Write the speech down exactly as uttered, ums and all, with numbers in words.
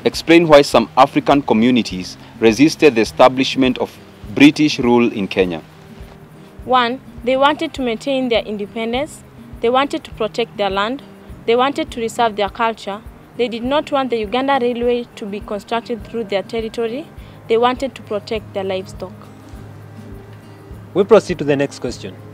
explain why some African communities resisted the establishment of British rule in Kenya. One, they wanted to maintain their independence, they wanted to protect their land, they wanted to preserve their culture, they did not want the Uganda Railway to be constructed through their territory, they wanted to protect their livestock. We proceed to the next question.